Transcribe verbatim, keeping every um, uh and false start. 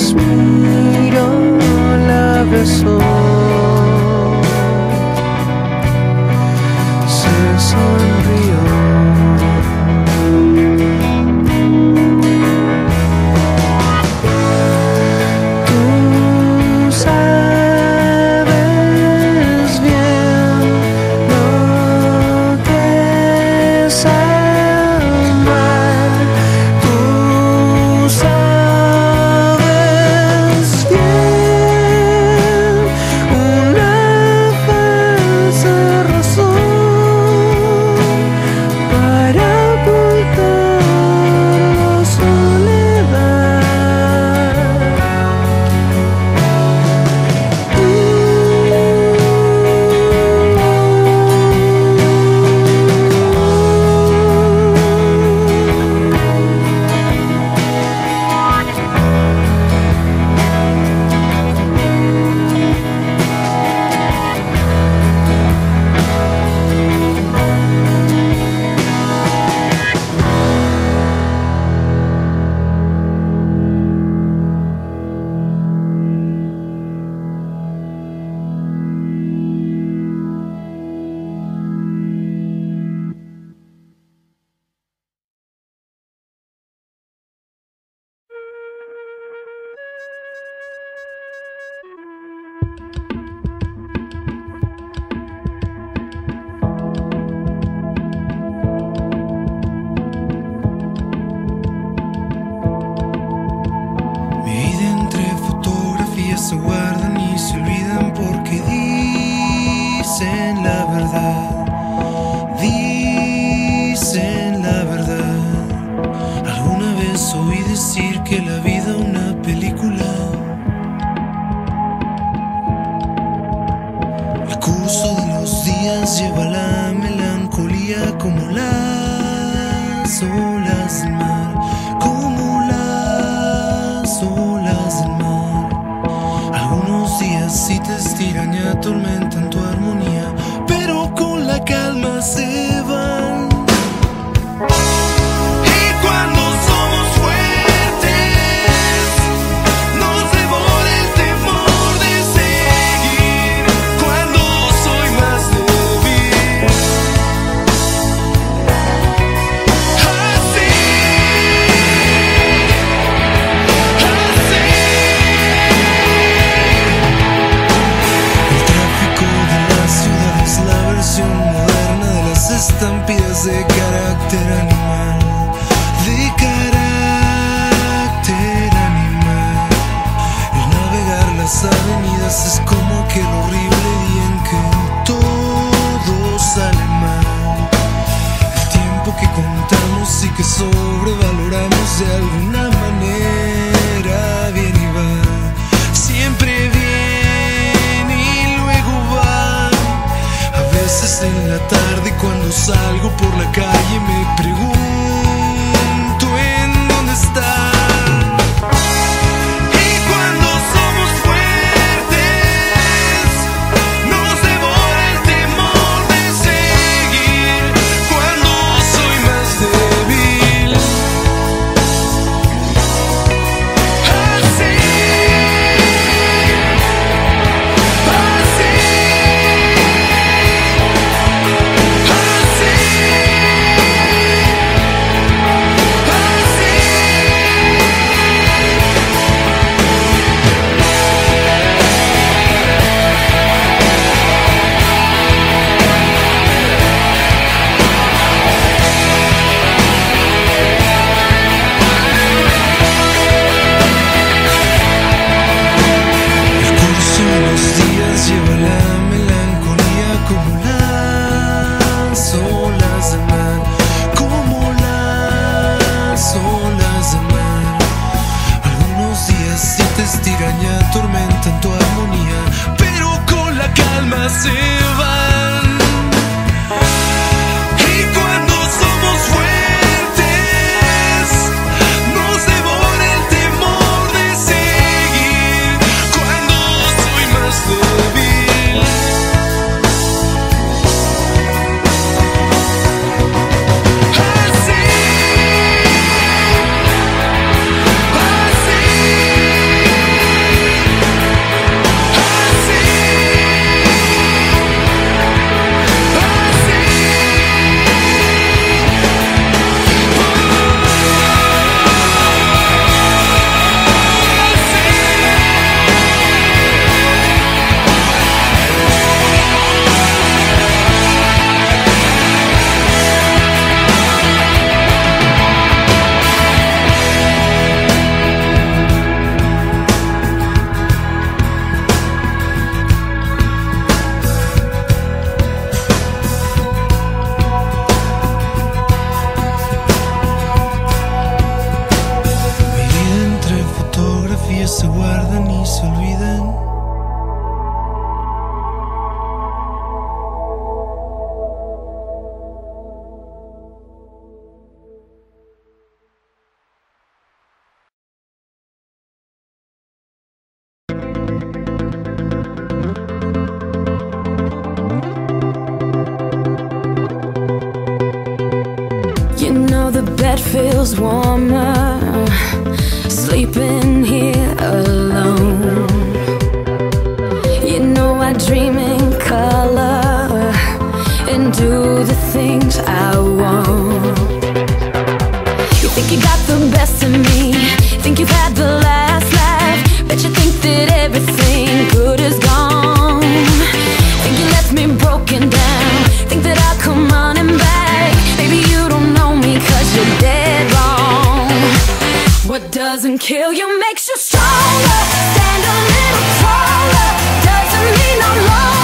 suspiro, la besó, se sonrió. Tú sabes bien lo que es amar. Tú sabes bien una falsa razón para ocultar la soledad. Mi vida entre fotografías se guardan y se olvidan porque dicen la verdad, dicen la verdad. Alguna vez oí decir que la vida es una película. El curso de los días lleva la melancolía como las olas del mar, como las olas del mar. Algunos días sí te estiran y atormentan tu armonía, pero con la calma se van. Y cuando somos fuertes, nos devora el temor de seguir. Cuando soy más débil, así, así. El tráfico de la ciudad es la versión moderna de las estampillas. bed feels warmer, sleeping here alone. You know I dream in color and do the things I want. You think you got the best of me, think you've had the last laugh, bet you think that everything good is gone. Think you left me broken down, think that I'll come running back. Baby, you don't know me cause you're dead wrong. What doesn't kill you makes you stronger. Stand a little taller, doesn't mean I'm wrong.